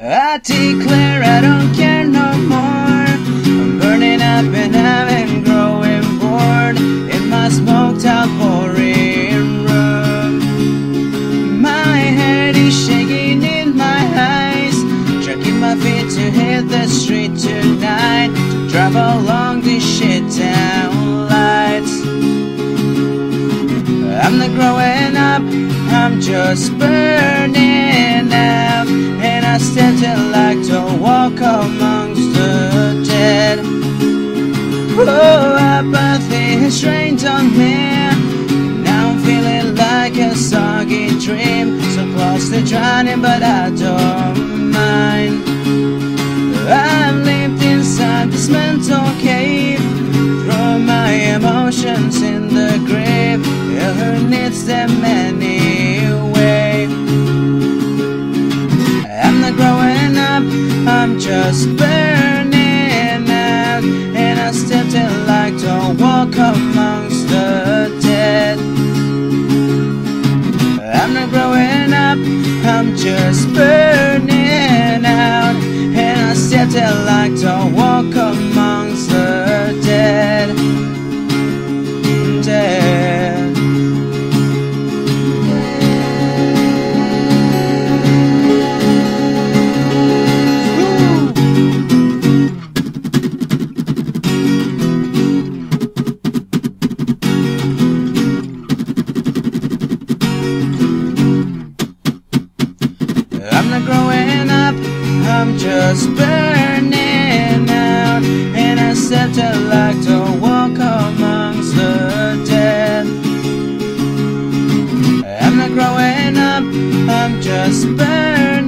I declare I don't care no more. I'm burning up and I'm growing bored in my smoked out boring room. My head is shaking in my eyes, dragging my feet to hit the street tonight, to drive along these shit town lights. I'm not growing up, I'm just burning out, and I still like to walk amongst the dead. Oh, apathy has rained on me, now I'm feeling like a soggy dream, so close to drowning but I don't mind. I've lived inside this mental cave, throw my emotions in the grave. Who needs them anyway? I'm not growing up, I'm just burning out, and I still like to walk amongst the dead. I'm not growing up, I'm just burning out, and I still like to walk amongst the dead. Dead. I'm not growing up, I'm just burning out, and I still like to walk amongst the dead. I'm not growing up, I'm just burning